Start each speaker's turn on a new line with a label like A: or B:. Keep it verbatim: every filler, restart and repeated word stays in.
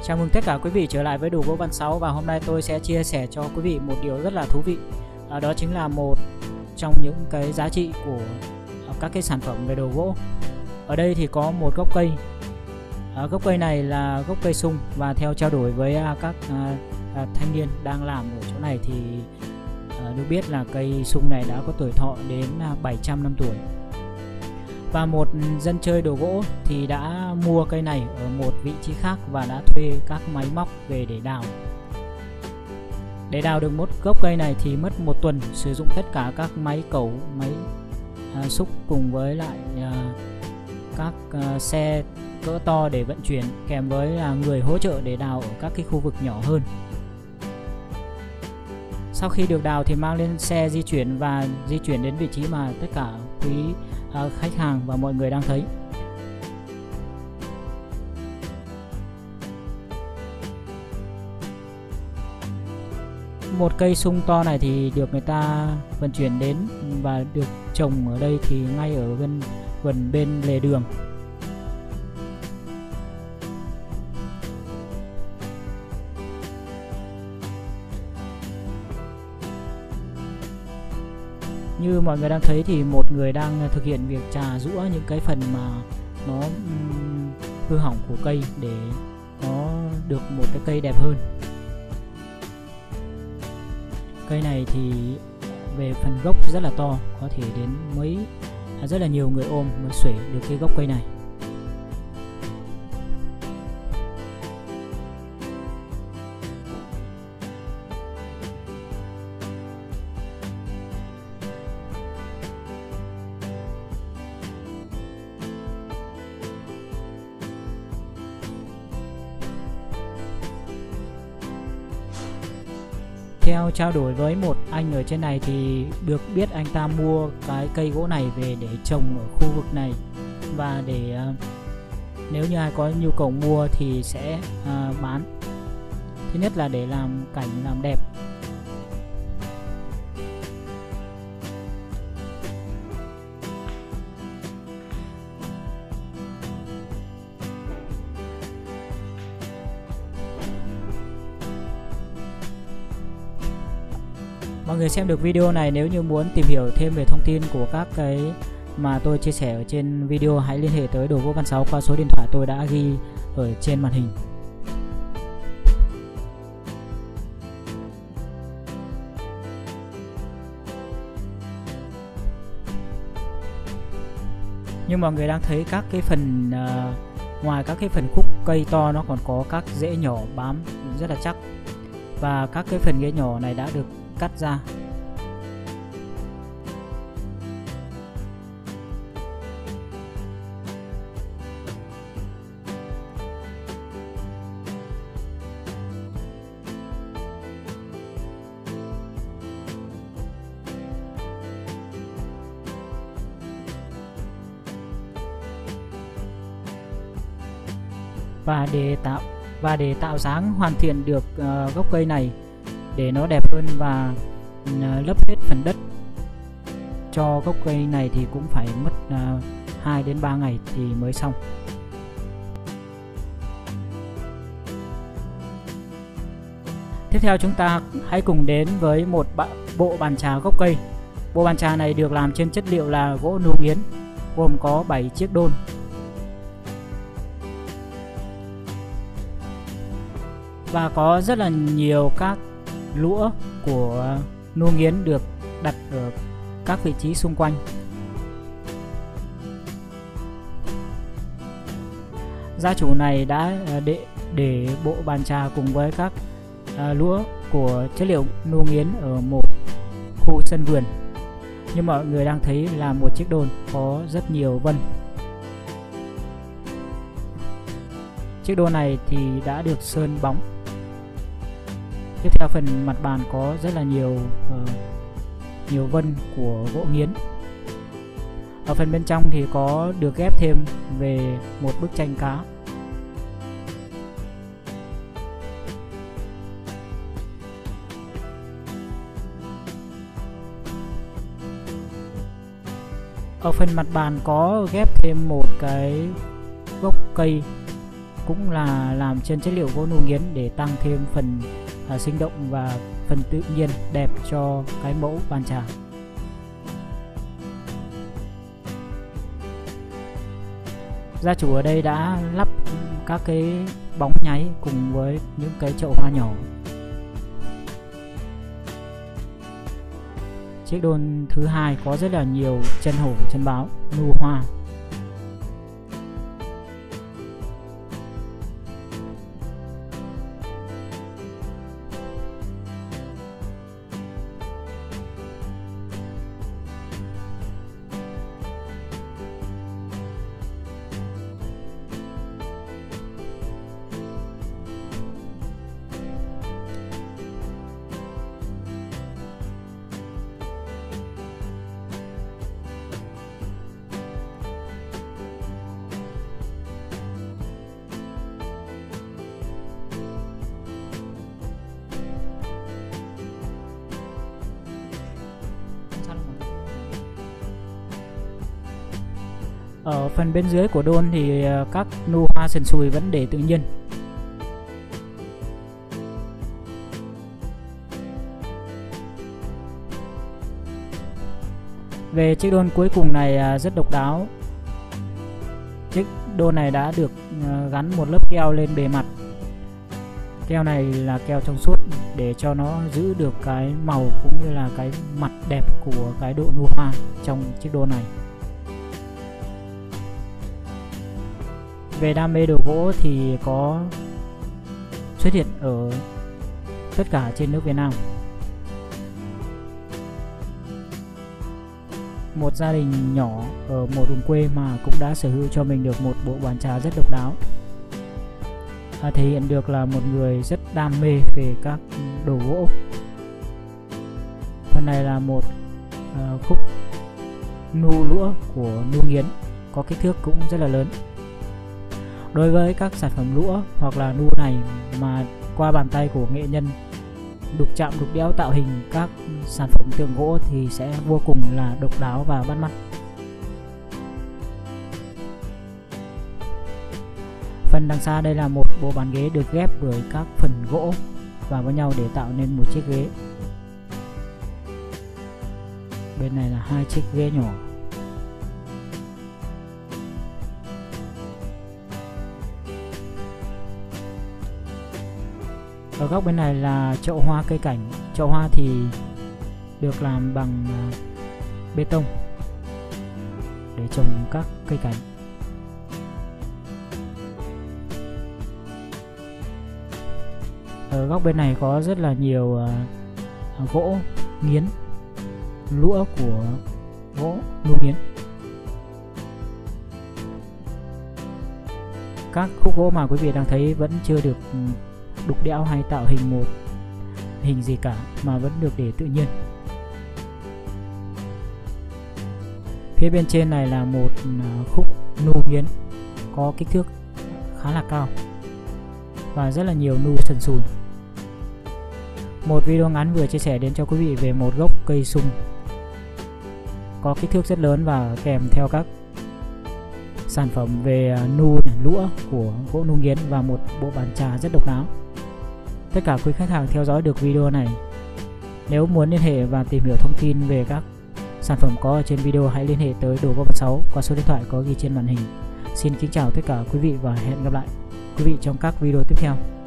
A: Chào mừng tất cả quý vị trở lại với Đồ Gỗ Văn Sáu, và hôm nay tôi sẽ chia sẻ cho quý vị một điều rất là thú vị. À, đó chính là một trong những cái giá trị của các cái sản phẩm về đồ gỗ. Ở đây thì có một gốc cây. À, gốc cây này là gốc cây sung, và theo trao đổi với các à, à, thanh niên đang làm ở chỗ này thì à, được biết là cây sung này đã có tuổi thọ đến bảy trăm năm tuổi. Và một dân chơi đồ gỗ thì đã mua cây này ở một vị trí khác và đã thuê các máy móc về để đào. Để đào được một gốc cây này thì mất một tuần, sử dụng tất cả các máy cẩu, máy à, xúc cùng với lại à, các à, xe cỡ to để vận chuyển, kèm với là người hỗ trợ để đào ở các cái khu vực nhỏ hơn. Sau khi được đào thì mang lên xe di chuyển và di chuyển đến vị trí mà tất cả quý à, khách hàng và mọi người đang thấy. Một cây sung to này thì được người ta vận chuyển đến và được trồng ở đây thì ngay ở gần gần bên lề đường. Như mọi người đang thấy thì một người đang thực hiện việc chà giũa những cái phần mà nó um, hư hỏng của cây để nó được một cái cây đẹp hơn. Cây này thì về phần gốc rất là to, có thể đến mấy rất là nhiều người ôm mới xuể được cái gốc cây này. Theo trao đổi với một anh ở trên này thì được biết anh ta mua cái cây gỗ này về để trồng ở khu vực này, và để uh, nếu như ai có nhu cầu mua thì sẽ uh, bán. Thứ nhất là để làm cảnh, làm đẹp. Mọi người xem được video này, nếu như muốn tìm hiểu thêm về thông tin của các cái mà tôi chia sẻ ở trên video, hãy liên hệ tới Đồ Gỗ Văn Sáu qua số điện thoại tôi đã ghi ở trên màn hình. Như mọi người đang thấy các cái phần uh, ngoài các cái phần khúc cây to, nó còn có các rễ nhỏ bám rất là chắc, và các cái phần rễ nhỏ này đã được cắt ra. Và để tạo và để tạo dáng hoàn thiện được uh, gốc cây này để nó đẹp hơn và uh, lấp hết phần đất cho gốc cây này thì cũng phải mất uh, hai đến ba ngày thì mới xong. Tiếp theo chúng ta hãy cùng đến với một bộ bàn trà gốc cây. Bộ bàn trà này được làm trên chất liệu là gỗ nung nghiến, gồm có bảy chiếc đôn. Và có rất là nhiều các lũa của nung nghiến được đặt ở các vị trí xung quanh. Gia chủ này đã để, để bộ bàn trà cùng với các à, lũa của chất liệu nung nghiến ở một khu sân vườn. Như mọi người đang thấy là một chiếc đôn có rất nhiều vân. Chiếc đôn này thì đã được sơn bóng. Tiếp theo phần mặt bàn có rất là nhiều uh, nhiều vân của gỗ nghiến. Ở phần bên trong thì có được ghép thêm về một bức tranh cá. Ở phần mặt bàn có ghép thêm một cái gốc cây cũng là làm trên chất liệu gỗ nung nghiến để tăng thêm phần à, sinh động và phần tự nhiên đẹp cho cái mẫu bàn trà. Gia chủ ở đây đã lắp các cái bóng nháy cùng với những cái chậu hoa nhỏ. Chiếc đôn thứ hai có rất là nhiều chân hổ, chân báo, nu hoa. Ở phần bên dưới của đôn thì các nu hoa sần sùi vẫn để tự nhiên. Về chiếc đôn cuối cùng này rất độc đáo. Chiếc đôn này đã được gắn một lớp keo lên bề mặt. Keo này là keo trong suốt để cho nó giữ được cái màu cũng như là cái mặt đẹp của cái độ nu hoa trong chiếc đôn này. Về đam mê đồ gỗ thì có xuất hiện ở tất cả trên nước Việt Nam. Một gia đình nhỏ ở một vùng quê mà cũng đã sở hữu cho mình được một bộ bàn trà rất độc đáo, à, thể hiện được là một người rất đam mê về các đồ gỗ. Phần này là một uh, khúc nu lũa của nu nghiến, có kích thước cũng rất là lớn. Đối với các sản phẩm lũa hoặc là nu này mà qua bàn tay của nghệ nhân đục chạm đục đẽo tạo hình các sản phẩm tượng gỗ thì sẽ vô cùng là độc đáo và bắt mắt. Phần đằng xa đây là một bộ bàn ghế được ghép bởi các phần gỗ vào với nhau để tạo nên một chiếc ghế. Bên này là hai chiếc ghế nhỏ. Ở góc bên này là chậu hoa cây cảnh. Chậu hoa thì được làm bằng bê tông để trồng các cây cảnh. Ở góc bên này có rất là nhiều uh, gỗ nghiến, lũa của gỗ nu nghiến. Các khúc gỗ mà quý vị đang thấy vẫn chưa được đục đẽo hay tạo hình một hình gì cả, mà vẫn được để tự nhiên. Phía bên trên này là một khúc nu nghiến có kích thước khá là cao và rất là nhiều nu sần sùi. Một video ngắn vừa chia sẻ đến cho quý vị về một gốc cây sung có kích thước rất lớn và kèm theo các sản phẩm về nu lũa của gỗ nu nghiến và một bộ bàn trà rất độc đáo. Tất cả quý khách hàng theo dõi được video này, nếu muốn liên hệ và tìm hiểu thông tin về các sản phẩm có ở trên video, hãy liên hệ tới Đồ Gỗ Văn Sáu qua số điện thoại có ghi trên màn hình. Xin kính chào tất cả quý vị và hẹn gặp lại quý vị trong các video tiếp theo.